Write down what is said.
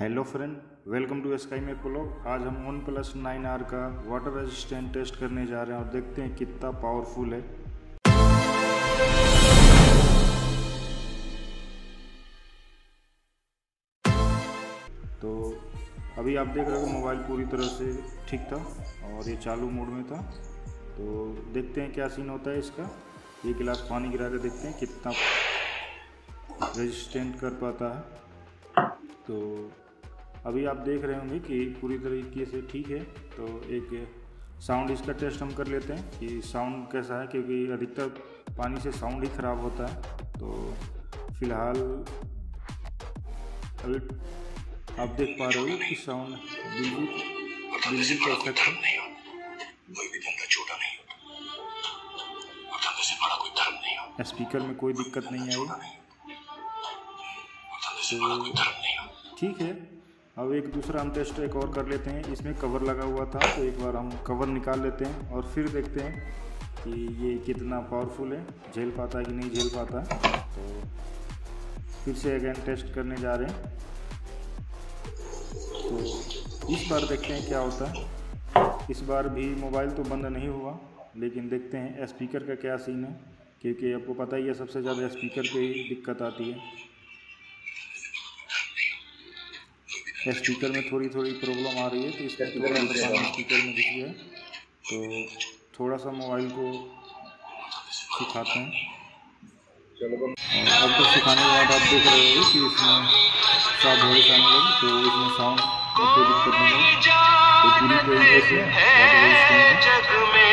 Hello friend, welcome to sky में blog. आज हम OnePlus 9R का वाटर रेजिस्टेंट टेस्ट करने जा रहे हैं और देखते हैं कितना पावरफुल है। तो अभी आप देख रहे हो मोबाइल पूरी तरह से ठीक था और ये चालू मोड में था। तो देखते हैं क्या सीन होता है इसका। एक गिलास पानी गिरा के देखते हैं कितना रेजिस्टेंट कर पाता है। तो अभी आप देख रहे होंगे कि पूरी तरीके से ठीक है। तो एक साउंड इसका टेस्ट हम कर लेते हैं कि साउंड कैसा है, क्योंकि अधिकतर पानी से साउंड ही ख़राब होता है। तो फिलहाल अभी आप देख पा रहे हो कि साउंड बिल्कुल परफेक्ट है। कोई भी धंधा छोटा नहीं होता और धंधे से बड़ा कोई धर्म नहीं होता। स्पीकर में कोई दिक्कत नहीं आई। तो ठीक है, अब एक दूसरा हम टेस्ट एक और कर लेते हैं। इसमें कवर लगा हुआ था, तो एक बार हम कवर निकाल लेते हैं और फिर देखते हैं कि ये कितना पावरफुल है, झेल पाता है कि नहीं झेल पाता है। तो फिर से अगेन टेस्ट करने जा रहे हैं। तो इस बार देखते हैं क्या होता है। इस बार भी मोबाइल तो बंद नहीं हुआ, लेकिन देखते हैं स्पीकर का क्या सीन है, क्योंकि आपको पता ही है सबसे ज़्यादा स्पीकर पे ही दिक्कत आती है। स्पीकर में थोड़ी प्रॉब्लम आ रही है, तो इसका स्पीकर में घुस गया। तो थोड़ा सा मोबाइल को सिखाते हैं और अब तो सिखाने के बाद आप देख रहे हो कि इसमें साफ वॉइस आने लगी। तो इसमें साउंड कोई दिक्कत नहीं है। तो पूरी तरीके से